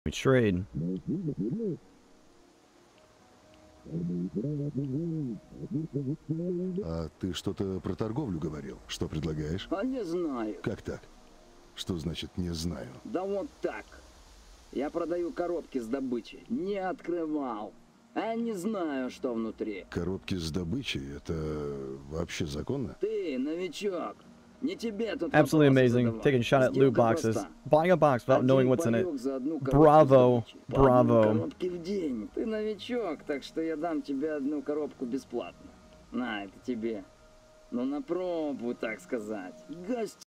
We trade. А ты что-то про торговлю говорил? Что предлагаешь? А не знаю. Как так? Что значит «не знаю»? Да вот так. Я продаю коробки с добычей. Не открывал. А не знаю, что внутри. Коробки с добычей — это вообще законно? Ты, новичок. Не тебе тут Absolutely вопросы amazing. задавать. Taking a shot at loot Сделка boxes. проста. Buying a box without knowing Один what's in it. паёк за одну коробку с Bravo. добычей. По одной Bravo. коробке в день. Ты новичок, так что я дам тебе одну коробку бесплатно. На, это тебе. Ну на пробу, так сказать. Гость.